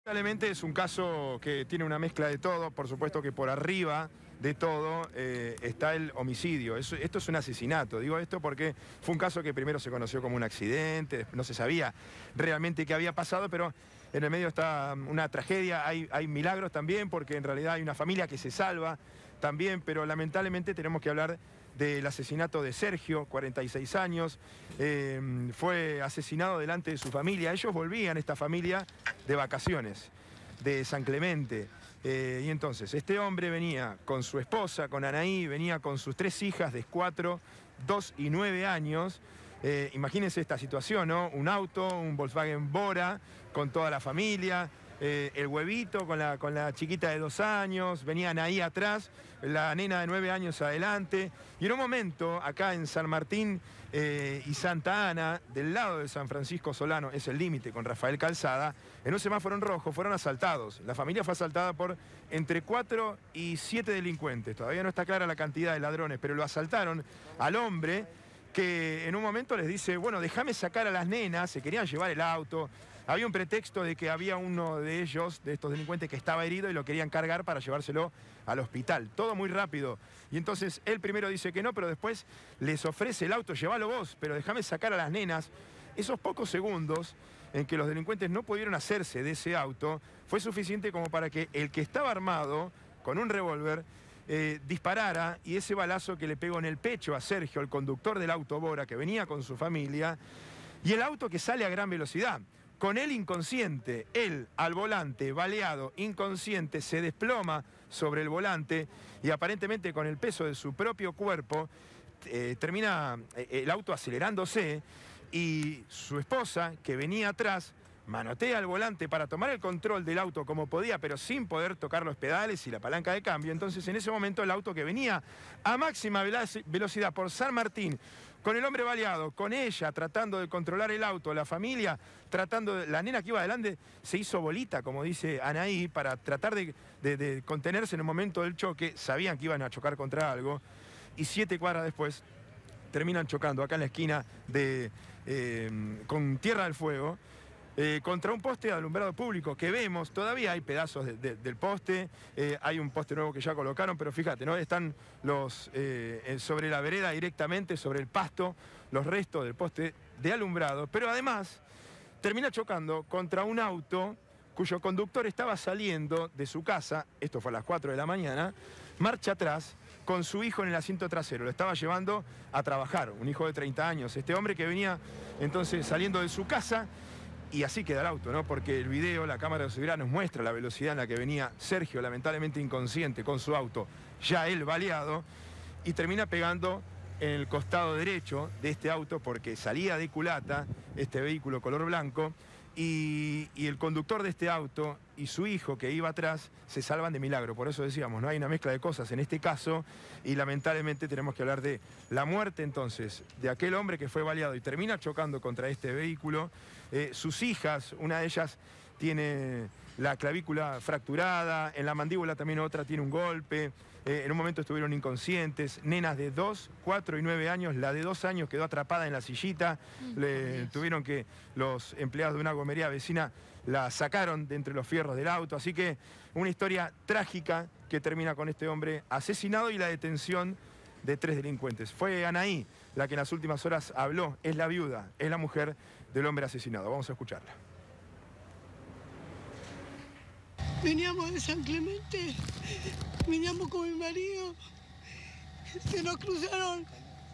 Lamentablemente es un caso que tiene una mezcla de todo, por supuesto que por arriba de todo está el homicidio. Esto es un asesinato, digo esto porque fue un caso que primero se conoció como un accidente, no se sabía realmente qué había pasado, pero en el medio está una tragedia, hay milagros también, porque en realidad hay una familia que se salva también, pero lamentablemente tenemos que hablar del asesinato de Sergio, 46 años, fue asesinado delante de su familia. Ellos volvían, esta familia, de vacaciones, de San Clemente. Y entonces, este hombre venía con su esposa, con Anaí, venía con sus 3 hijas de 4, 2 y 9 años. Imagínense esta situación, ¿no? Un auto, un Volkswagen Bora, con toda la familia, el huevito con la chiquita de 2 años, venían ahí atrás, la nena de 9 años adelante, y en un momento, acá en San Martín y Santa Ana, del lado de San Francisco Solano, es el límite con Rafael Calzada, en un semáforo en rojo fueron asaltados. La familia fue asaltada por entre 4 y 7 delincuentes. Todavía no está clara la cantidad de ladrones, pero lo asaltaron al hombre, que en un momento les dice, bueno, déjame sacar a las nenas, se querían llevar el auto. Había un pretexto de que había uno de ellos, de estos delincuentes, que estaba herido y lo querían cargar para llevárselo al hospital. Todo muy rápido. Y entonces él primero dice que no, pero después les ofrece el auto, llévalo vos, pero déjame sacar a las nenas. Esos pocos segundos en que los delincuentes no pudieron hacerse de ese auto, fue suficiente como para que el que estaba armado con un revólver disparara, y ese balazo que le pegó en el pecho a Sergio, el conductor del auto Bora, que venía con su familia, y el auto que sale a gran velocidad. Con él inconsciente, él al volante, baleado, inconsciente, se desploma sobre el volante y aparentemente con el peso de su propio cuerpo termina el auto acelerándose, y su esposa, que venía atrás, manotea el volante para tomar el control del auto como podía, pero sin poder tocar los pedales y la palanca de cambio. Entonces, en ese momento, el auto, que venía a máxima velocidad por San Martín, con el hombre baleado, con ella tratando de controlar el auto, la familia la nena que iba adelante se hizo bolita, como dice Anaí, para tratar de contenerse en el momento del choque. Sabían que iban a chocar contra algo, y 7 cuadras después terminan chocando acá en la esquina con Tierra del Fuego, contra un poste de alumbrado público que vemos, todavía hay pedazos del poste, hay un poste nuevo que ya colocaron, pero fíjate, ¿no? Están sobre la vereda directamente, sobre el pasto, los restos del poste de alumbrado, pero además termina chocando contra un auto cuyo conductor estaba saliendo de su casa, esto fue a las 4 de la mañana, marcha atrás, con su hijo en el asiento trasero, lo estaba llevando a trabajar, un hijo de 30 años, este hombre que venía entonces saliendo de su casa. Y así queda el auto, ¿no? Porque el video, la cámara de seguridad nos muestra la velocidad en la que venía Sergio, lamentablemente inconsciente, con su auto, ya él baleado, y termina pegando en el costado derecho de este auto, porque salía de culata este vehículo color blanco, y el conductor de este auto y su hijo, que iba atrás, se salvan de milagro. Por eso decíamos, no hay una mezcla de cosas en este caso, y lamentablemente tenemos que hablar de la muerte entonces de aquel hombre que fue baleado y termina chocando contra este vehículo. Sus hijas, una de ellas tiene la clavícula fracturada, en la mandíbula también otra tiene un golpe, en un momento estuvieron inconscientes, nenas de 2, 4 y 9 años, la de 2 años quedó atrapada en la sillita, tuvieron que los empleados de una gomería vecina la sacaron de entre los fierros del auto, así que una historia trágica que termina con este hombre asesinado y la detención de 3 delincuentes. Fue Anaí la que en las últimas horas habló, es la viuda, es la mujer del hombre asesinado. Vamos a escucharla. Veníamos de San Clemente, veníamos con mi marido, se nos cruzaron,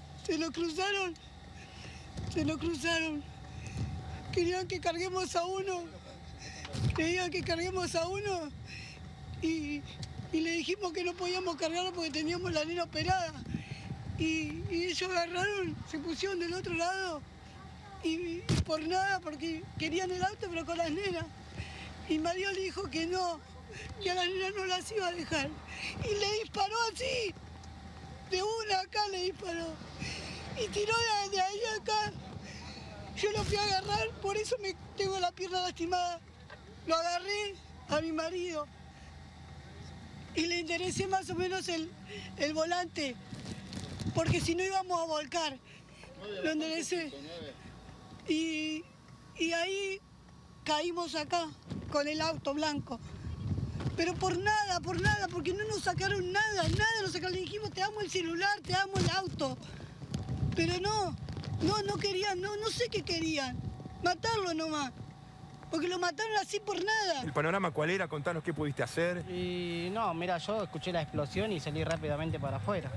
querían que carguemos a uno, querían que carguemos a uno y le dijimos que no podíamos cargarlo porque teníamos la nena operada, y ellos agarraron, se pusieron del otro lado y por nada, porque querían el auto pero con las nenas. Y Mario le dijo que no, que a las nenas no las iba a dejar. Y le disparó así, de una acá le disparó. Y tiró de ahí acá. Yo lo fui a agarrar, por eso tengo la pierna lastimada. Lo agarré a mi marido. Y le enderecé más o menos el volante, porque si no íbamos a volcar. Lo enderecé. Y ahí caímos acá. con el auto blanco. Pero por nada, porque no nos sacaron nada nos sacaron. Le dijimos, te damos el celular, te damos el auto. Pero no querían, no sé qué querían. Matarlo nomás. Porque lo mataron así por nada. ¿El panorama cuál era? Contanos qué pudiste hacer. Y no, mira, yo escuché la explosión y salí rápidamente para afuera.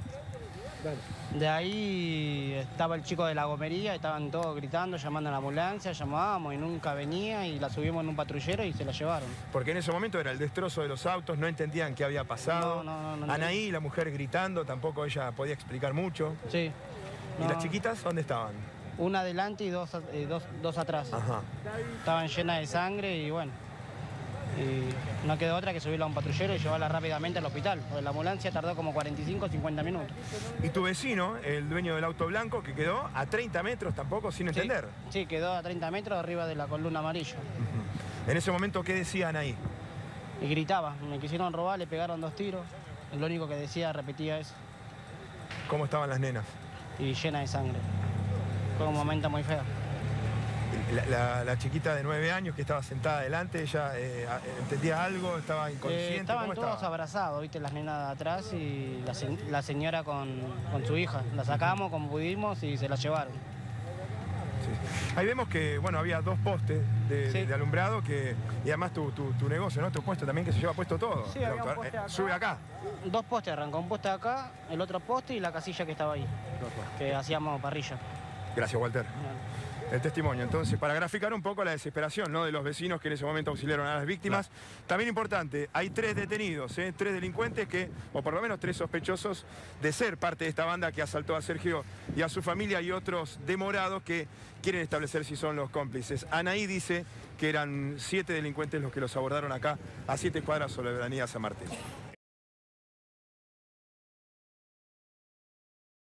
De ahí estaba el chico de la gomería, estaban todos gritando, llamando a la ambulancia, llamábamos y nunca venía y la subimos en un patrullero y se la llevaron. Porque en ese momento era el destrozo de los autos, no entendían qué había pasado. No. Anaí, la mujer gritando, tampoco ella podía explicar mucho. Sí. ¿Y las chiquitas dónde estaban? Una adelante y dos atrás. Ajá. Estaban llenas de sangre y bueno. Y no quedó otra que subirla a un patrullero y llevarla rápidamente al hospital. Porque la ambulancia tardó como 45 o 50 minutos. Y tu vecino, el dueño del auto blanco, que quedó a 30 metros tampoco sin entender. Sí, quedó a 30 metros arriba de la columna amarilla. En ese momento, ¿qué decían ahí? Y gritaba, me quisieron robar, le pegaron 2 tiros. Lo único que decía, repetía eso. ¿Cómo estaban las nenas? Y llena de sangre. Fue un momento muy feo. La chiquita de 9 años que estaba sentada adelante, ¿ella entendía algo? ¿Estaba inconsciente? Estaban ¿Cómo todos estaba? abrazados, ¿viste? Las nenas de atrás y la señora con su hija. La sacamos como pudimos y se la llevaron. Sí. Ahí vemos que, bueno, había 2 postes de alumbrado y además tu negocio, ¿no? Tu puesto también que se lleva puesto todo. Sí, había un poste acá. Sube acá. 2 postes arrancó, un poste acá, el otro poste y la casilla que estaba ahí, que hacíamos parrilla. Gracias, Walter. El testimonio, entonces, para graficar un poco la desesperación, ¿no?, de los vecinos que en ese momento auxiliaron a las víctimas. Claro. También importante, hay 3 detenidos, 3 delincuentes que, o por lo menos 3 sospechosos de ser parte de esta banda que asaltó a Sergio y a su familia, y otros demorados que quieren establecer si son los cómplices. Anaí dice que eran 7 delincuentes los que los abordaron acá a 7 cuadras sobre la avenida San Martín.